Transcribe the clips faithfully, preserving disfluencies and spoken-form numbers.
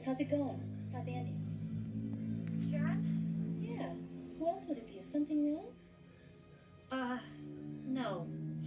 How's it going? How's Andy? Karen? Yeah. Who else would it be? Is something wrong? Uh, no.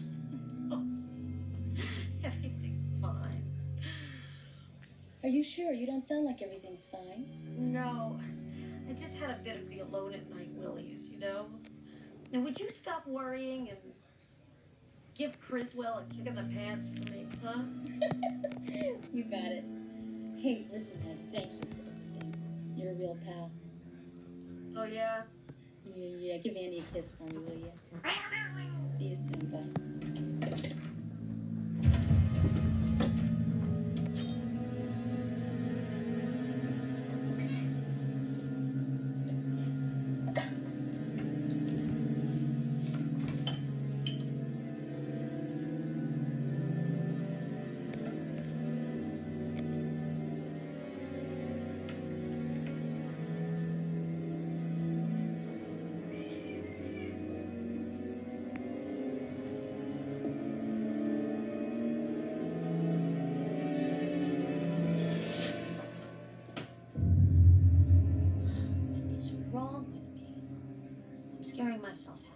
Everything's fine. Are you sure? You don't sound like everything's fine. No. I just had a bit of the alone at night willies, you know? Now, would you stop worrying and give Criswell a kick in the pants for me, huh? You got it. Hey, listen, Ed, thank you for everything. You're a real pal. Oh, yeah? Yeah, yeah. Give Andy a kiss for me, will you? See you soon, bye. What is wrong with me? I'm scaring myself